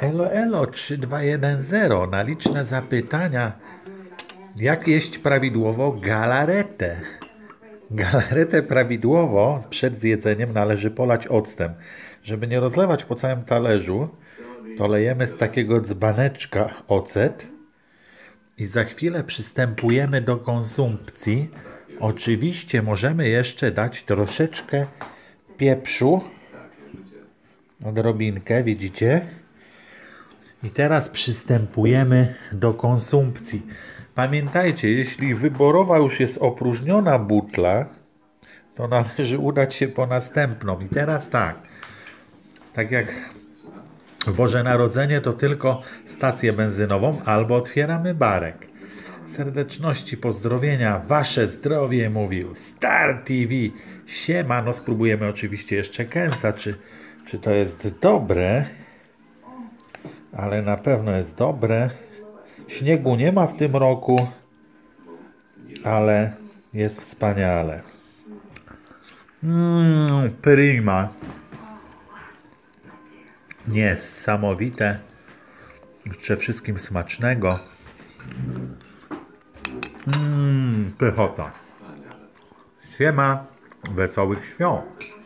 Elo, elo, 3210. Na liczne zapytania, jak jeść prawidłowo galaretę. Galaretę prawidłowo przed zjedzeniem należy polać octem. Żeby nie rozlewać po całym talerzu, to lejemy z takiego dzbaneczka ocet i za chwilę przystępujemy do konsumpcji. Oczywiście możemy jeszcze dać troszeczkę pieprzu, odrobinkę, widzicie? I teraz przystępujemy do konsumpcji. Pamiętajcie, jeśli wyborowa już jest opróżniona butla, to należy udać się po następną. I teraz tak jak w Boże Narodzenie, to tylko stację benzynową albo otwieramy barek. Serdeczności, pozdrowienia, wasze zdrowie, mówił Star TV. Siemano, spróbujemy oczywiście jeszcze kęsa, czy to jest dobre, ale na pewno jest dobre. Śniegu nie ma w tym roku, ale jest wspaniale. Prima. Niesamowite. Życzę wszystkim smacznego. Pychota. Siema, wesołych świąt.